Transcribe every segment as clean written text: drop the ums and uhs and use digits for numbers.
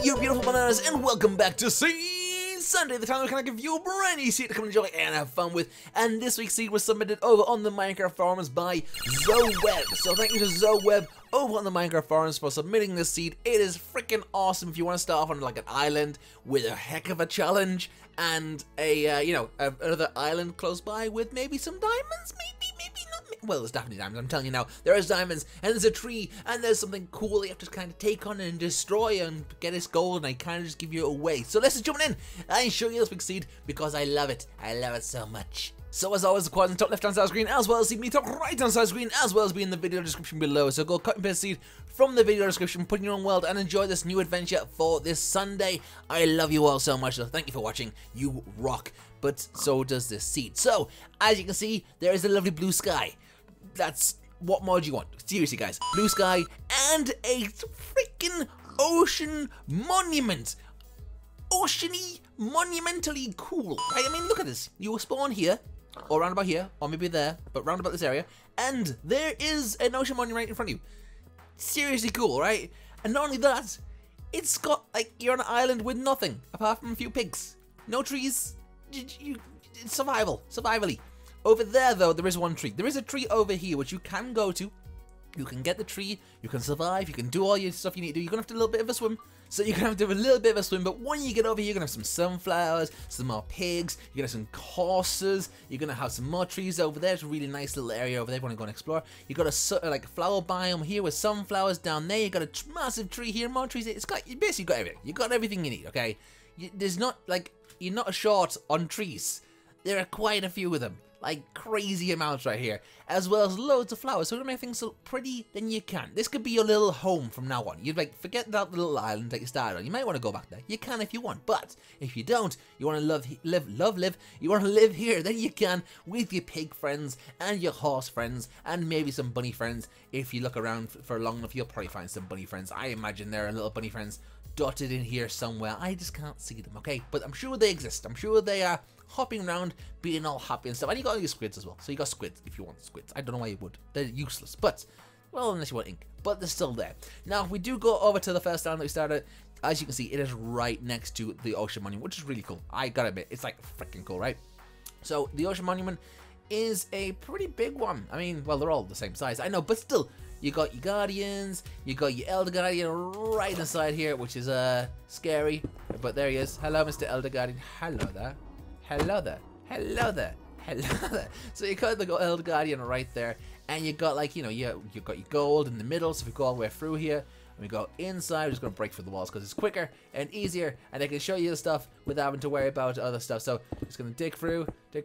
you beautiful bananas, and welcome back to Seed Sunday, the time where I give you a brand new seed to come enjoy and have fun with. And this week's seed was submitted over on the Minecraft forums by ZoeWeb. So thank you to ZoeWeb over on the Minecraft forums for submitting this seed. It is freaking awesome if you want to start off on like an island with a heck of a challenge and another island close by with maybe some diamonds, maybe not. Well, there's definitely diamonds, I'm telling you now. There is diamonds, and there's a tree, and there's something cool that you have to kind of take on and destroy and get this gold, and I kind of just give you away. So let's just jump in and show you this big seed because I love it. I love it so much. So as always, the quads in the top left hand side of the screen, as well as the top right hand side of the screen, as well as be in the video description below. So go cut and paste seed from the video description, put in your own world, and enjoy this new adventure for this Sunday. I love you all so much, so thank you for watching. You rock. But so does this seed. So as you can see, there is a lovely blue sky. That's what mod you want. Seriously, guys. Blue sky and a freaking ocean monument. Oceany, monumentally cool. Right? I mean, look at this. You will spawn here, or round about here, or maybe there, but round about this area, and there is an ocean monument right in front of you. Seriously cool, right? And not only that, it's got, like, you're on an island with nothing, apart from a few pigs. No trees. It's survivally. Over there, though, there is one tree. There is a tree over here, which you can go to. You can get the tree, you can survive, you can do all your stuff you need to do. You're going to have to do a little bit of a swim. So you're going to have to do a little bit of a swim, but when you get over here, you're going to have some sunflowers, some more pigs, you're going to have some horses, you're going to have some more trees over there. It's a really nice little area over there if you want to go and explore. You've got a like flower biome here with sunflowers down there. You've got a massive tree here, more trees. You basically got everything. You've got everything you need, okay? There's not, like, you're not short on trees. There are quite a few of them. Like crazy amounts right here, as well as loads of flowers. So to make things look pretty, then you can. This could be your little home from now on. You'd like forget that little island that you started on. You might want to go back there. You can if you want, but if you don't, you want to live. You want to live here, then you can with your pig friends and your horse friends and maybe some bunny friends. If you look around for long enough, you'll probably find some bunny friends. I imagine there are little bunny friends dotted in here somewhere. I just can't see them, okay? But I'm sure they exist. I'm sure they are hopping around, being all happy and stuff. And you got your squids as well. So you got squids if you want squids. I don't know why you would. They're useless, but, well, unless you want ink. But they're still there. Now, if we do go over to the first island that we started, as you can see, it is right next to the ocean monument, which is really cool. I gotta admit, it's like freaking cool, right? So the ocean monument is a pretty big one. I mean, well, they're all the same size, I know, but still, you got your guardians, you got your elder guardian right inside here, which is scary, but there he is. Hello, Mr. Elder Guardian. Hello there. Hello there. Hello there. Hello there. So you got the elder guardian right there, and you got, like, you know, you got your gold in the middle. So if we go all the way through here and we go inside, we're just gonna break through the walls because it's quicker and easier, and I can show you the stuff without having to worry about other stuff. So just gonna dig through,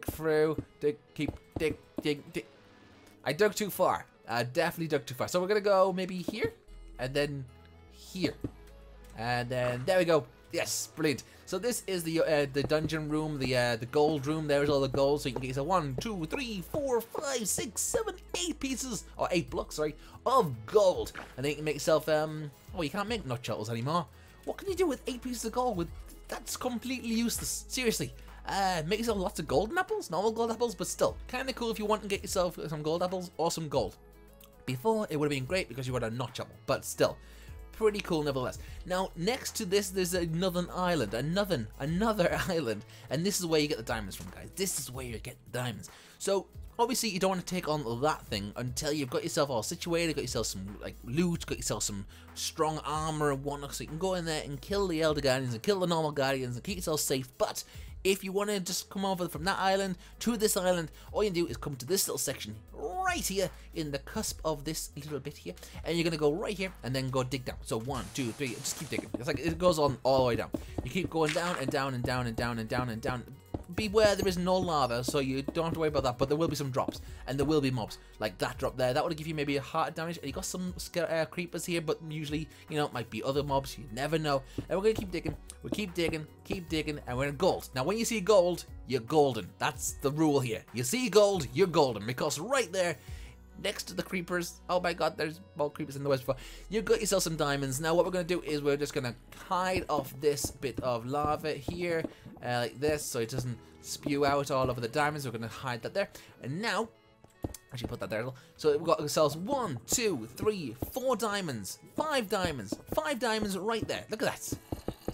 dig. I dug too far. Definitely dug too far. So we're gonna go maybe here, and then here, and then there we go. Yes, brilliant. So this is the dungeon room, the gold room. There's all the gold, so you can get yourself 1, 2, 3, 4, 5, 6, 7, 8 pieces, or 8 blocks, sorry, of gold. And then you can make yourself oh, you can't make nut shells anymore. What can you do with 8 pieces of gold? That's completely useless. Seriously. Make yourself lots of golden apples, normal gold apples, but still kind of cool if you want to get yourself some gold apples or some gold. Before, it would have been great because you would have a notch apple, but still, pretty cool nevertheless. Now, next to this, there's another island, another island, and this is where you get the diamonds from, guys. This is where you get the diamonds. So, obviously, you don't want to take on that thing until you've got yourself all situated, got yourself some, like, loot, got yourself some strong armor and whatnot, so you can go in there and kill the Elder Guardians and kill the normal Guardians and keep yourself safe. But if you want to just come over from that island to this island, all you do is come to this little section right here in the cusp of this little bit here, and you're going to go right here and then go dig down. So 1, 2, 3, just keep digging. It's like it goes on all the way down. You keep going down and down and down and down and down and down. Beware, there is no lava, so you don't have to worry about that, but there will be some drops, and there will be mobs, like that drop there. That would give you maybe a heart damage, and you got some creepers here, but usually, you know, it might be other mobs, you never know. And we're going to keep digging, we keep digging, and we're in gold. Now, when you see gold, you're golden. That's the rule here. You see gold, you're golden, because right there, next to the creepers, oh my god, there's more creepers in the west before, you got yourself some diamonds. Now what we're going to do is we're just going to hide off this bit of lava here, like this, so it doesn't spew out all over the diamonds. We're going to hide that there, and now, actually put that there, so we've got ourselves 1, 2, 3, 4 diamonds, 5 diamonds, 5 diamonds right there. Look at that.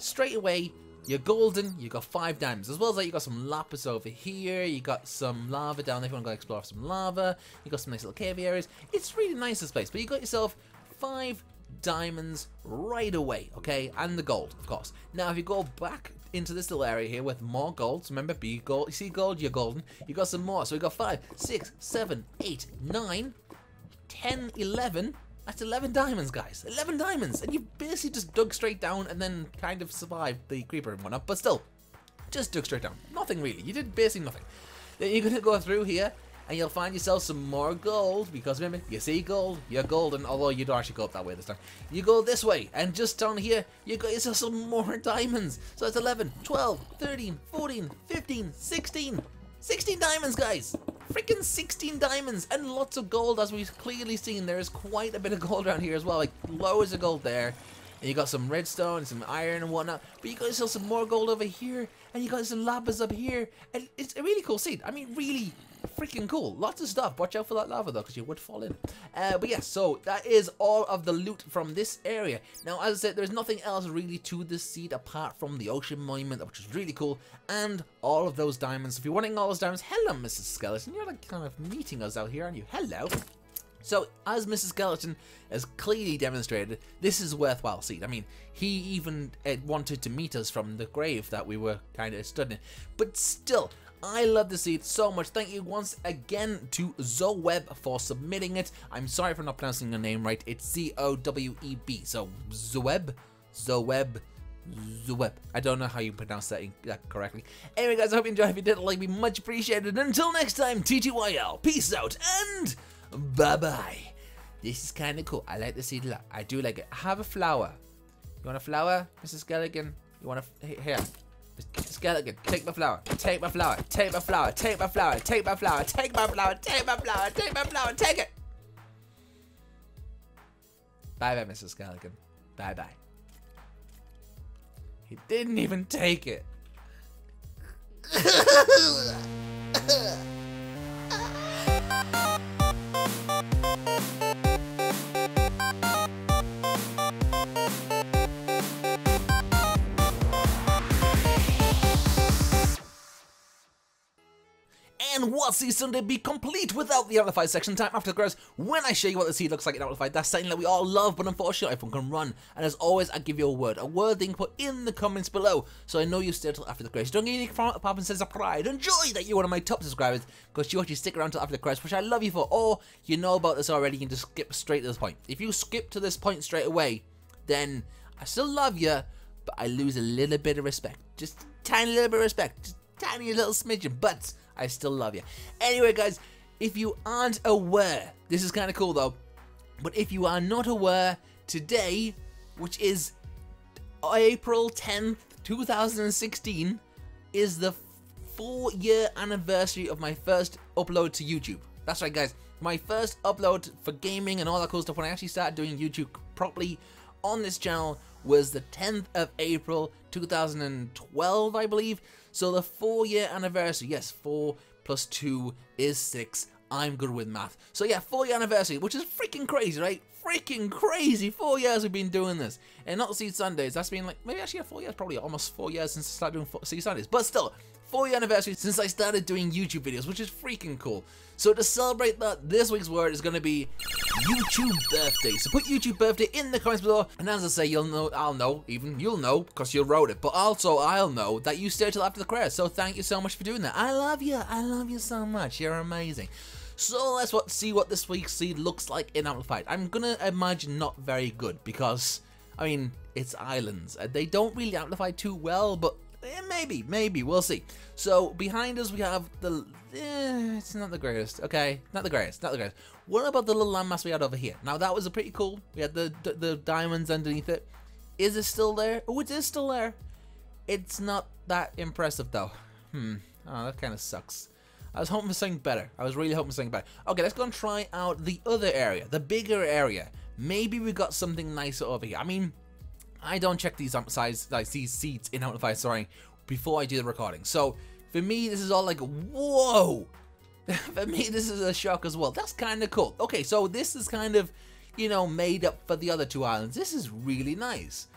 straight away, you're golden, you got 5 diamonds. As well as that, you got some lapis over here, you got some lava down there if you want to go explore some lava, you got some nice little cave areas. It's really nice, this place, but you got yourself 5 diamonds right away, okay? And the gold, of course. Now, if you go back into this little area here with more gold, so remember, be gold. You see gold, you're golden. You got some more. So we got 5, 6, 7, 8, 9, 10, 11. That's 11 diamonds, guys. 11 diamonds. And you basically just dug straight down and then kind of survived the creeper and whatnot. But still, just dug straight down. Nothing really. You did basically nothing. Then you're going to go through here and you'll find yourself some more gold. Because remember, you see gold, you're golden. Although you don't actually go up that way this time. You go this way. And just down here, you got yourself some more diamonds. So that's 11, 12, 13, 14, 15, 16. 16 diamonds, guys. Freaking 16 diamonds and lots of gold, as we've clearly seen. There is quite a bit of gold around here as well, like loads of gold there. And you got some redstone, some iron and whatnot. But you got yourself some more gold over here, and you got some lapis up here. And it's a really cool seed. I mean, really freaking cool. Lots of stuff. Watch out for that lava though, because you would fall in. But yeah, so that is all of the loot from this area. Now, as I said, there's nothing else really to this seed apart from the ocean monument, which is really cool, and all of those diamonds. If you're wanting all those diamonds, hello, Mrs. Skeleton. You're like kind of meeting us out here, aren't you? Hello. So, as Mrs. Skeleton has clearly demonstrated, this is a worthwhile seed. I mean, he even wanted to meet us from the grave that we were kind of studying. But still, I love the seed so much. Thank you once again to Zoweb for submitting it. I'm sorry for not pronouncing your name right. It's Z-O-W-E-B. So, Zoweb. I don't know how you pronounce that correctly. Anyway, guys, I hope you enjoyed. If you did, like me, much appreciated. Until next time, TTYL. Peace out and bye-bye. This is kind of cool. I like the seed a lot. I do like it. I have a flower. You want a flower, Mrs. Skeleton? You want a... Here. Skeleton, take my flower. Take my flower. Take my flower. Take my flower. Take my flower. Take my flower. Take my flower. Take my flower. Take it. Bye-bye, Mrs. Skeleton. Bye-bye. He didn't even take it. And what season to be complete without the Amplified section time after the grass when I show you what the seed looks like in Amplified. That's something that we all love, but unfortunately everyone can run. And as always, I give you a word that you can put in the comments below, so I know you stay till after the grass. Don't get any pop and says a pride. Enjoy that you're one of my top subscribers, because you actually stick around till after the grass, which I love you for. Or you know about this already, you can just skip straight to this point. If you skip to this point straight away, then I still love you, but I lose a little bit of respect. Just tiny little bit of respect. Just tiny little smidgen, but I still love you. Anyway, guys, if you aren't aware, this is kind of cool though, but if you are not aware, today, which is April 10th, 2016, is the 4-year anniversary of my first upload to YouTube. That's right, guys. My first upload for gaming and all that cool stuff when I actually started doing YouTube properly on this channel was the 10th of April 2012, I believe. So the 4-year anniversary, yes, 4 plus 2 is 6. I'm good with math. So yeah, 4-year anniversary, which is freaking crazy, right? Freaking crazy. 4 years we've been doing this. And not Seed Sundays. That's been like, maybe actually 4 years, probably almost 4 years since I started doing Seed Sundays. But still, 4-year anniversary since I started doing YouTube videos, which is freaking cool. So to celebrate that, this week's word is going to be YouTube birthday. So put YouTube birthday in the comments below, and as I say, you'll know, I'll know, even you'll know because you wrote it, but also I'll know that you stayed till after the credits. So thank you so much for doing that. I love you so much. You're amazing. So let's see what this week's seed looks like in Amplified. I'm gonna imagine not very good because, I mean, it's islands. They don't really amplify too well, but maybe, we'll see. So behind us we have the, it's not the greatest, okay? Not the greatest. What about the little landmass we had over here? Now that was a pretty cool. We had the diamonds underneath it. Is it still there? Oh, it is still there. It's not that impressive though. Oh, that kind of sucks. I was hoping for something better. I was really hoping for something better. Okay, let's go and try out the other area, the bigger area. Maybe we got something nicer over here. I mean, I don't check these these seeds in Amplified, sorry, before I do the recording. So for me, this is all like, whoa. For me, this is a shock as well. That's kind of cool. Okay, so this is kind of, you know, made up for the other two islands. This is really nice.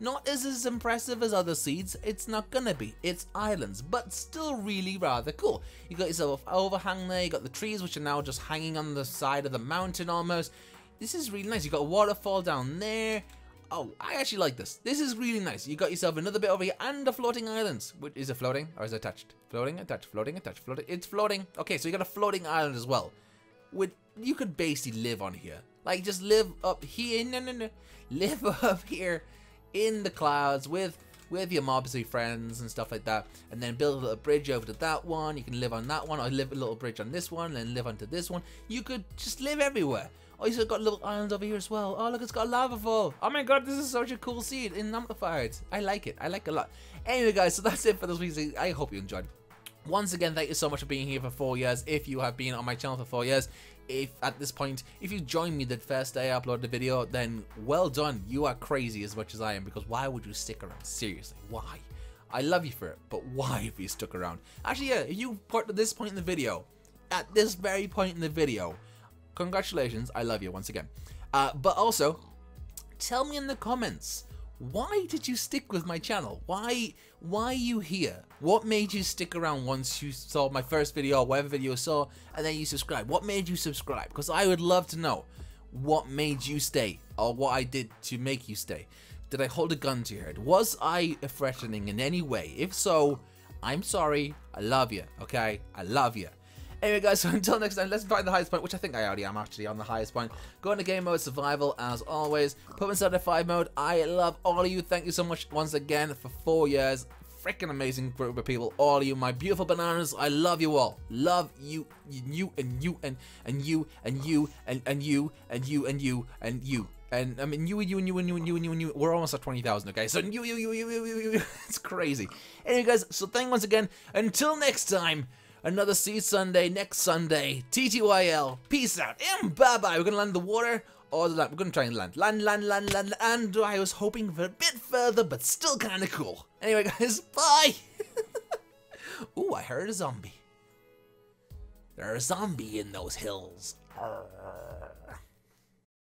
Not as impressive as other seeds, it's not gonna be. It's islands, but still really rather cool. You got yourself an overhang there, you got the trees which are now just hanging on the side of the mountain almost. This is really nice. You got a waterfall down there. Oh, I actually like this. This is really nice. You got yourself another bit over here and a floating island. Is it floating or is it attached? Floating, attached, floating, attached, floating. It's floating. Okay, so you got a floating island as well. You could basically live on here. Like, just live up here. No. Live up here in the clouds with your mobsy friends and stuff like that, and then build a little bridge over to that one. You can live on that one, or live a little bridge on this one, and then live onto this one. You could just live everywhere. Oh, you got a little island over here as well. Oh, look, it's got a lava fall. Oh my god, this is such a cool seed in Amplified. I like it. I like it a lot. Anyway, guys, so that's it for this week's seed. I hope you enjoyed. Once again, thank you so much for being here for 4 years. If you have been on my channel for 4 years, if at this point, if you joined me the first day I uploaded the video, then well done. You are crazy as much as I am, because why would you stick around? Seriously, why? I love you for it, but why if you stuck around? Actually, yeah, if you got to this point in the video, at this very point in the video, congratulations, I love you once again. But also, tell me in the comments, why did you stick with my channel? Why are you here? What made you stick around once you saw my first video or whatever video you saw, and then you subscribe? What made you subscribe? Because I would love to know what made you stay, or what I did to make you stay. Did I hold a gun to your head? Was I threatening in any way? If so, I'm sorry. I love you, okay? I love you. Anyway, guys, so until next time, let's find the highest point, which I think I already am actually on the highest point. Go into game mode, survival, as always. Put inside the 5 mode. I love all of you. Thank you so much once again for 4 years. Freaking amazing group of people. All of you, my beautiful bananas. I love you all. Love you, you, and you, and you, and you, and you, and you, and you, and you. And I mean, you. We're almost at 20,000, okay? So you. It's crazy. Anyway, guys, so thank you once again. Until next time. Another Seed Sunday next Sunday. TTYL. Peace out. And bye-bye. We're going to land the water or the land. We're going to try and land. Land. And I was hoping for a bit further, but still kind of cool. Anyway, guys, bye. Ooh, I heard a zombie. There's a zombie in those hills. Arrgh.